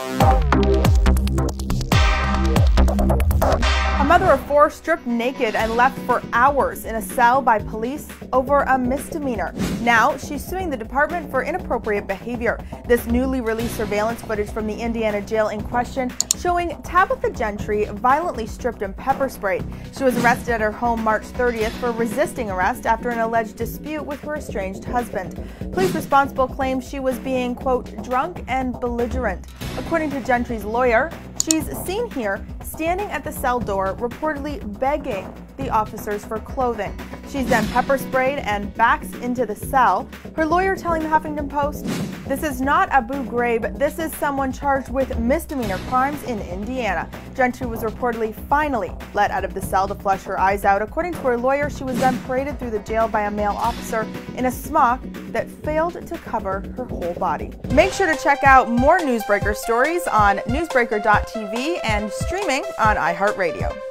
A mother of four stripped naked and left for hours in a cell by police over a misdemeanor. Now she's suing the department for inappropriate behavior. This newly released surveillance footage from the Indiana jail in question showing Tabitha Gentry violently stripped and pepper sprayed. She was arrested at her home March 30th for resisting arrest after an alleged dispute with her estranged husband. Police responsible claim she was being, quote, drunk and belligerent. According to Gentry's lawyer, she's seen here standing at the cell door, reportedly begging the officers for clothing. She's then pepper sprayed and backs into the cell. Her lawyer telling the Huffington Post, "This is not Abu Ghraib. This is someone charged with misdemeanor crimes in Indiana." Gentry was reportedly finally let out of the cell to flush her eyes out. According to her lawyer, she was then paraded through the jail by a male officer in a smock that failed to cover her whole body. Make sure to check out more Newsbreaker stories on newsbreaker.tv and streaming on iHeartRadio.